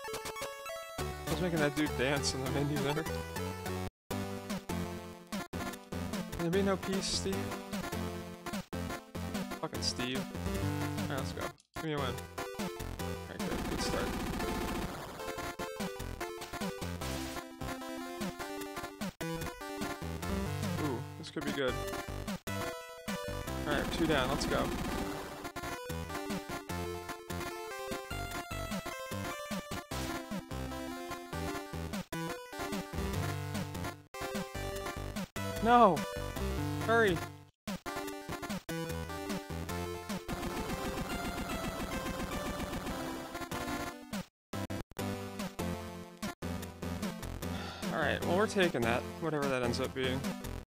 I was making that dude dance in the menu there. Can there be no peace, Steve? Fucking Steve. Alright, let's go. Give me a win. Alright, good. Good start. Ooh, this could be good. Alright, 2 down. Let's go. No! Hurry! Alright, well we're taking that, whatever that ends up being.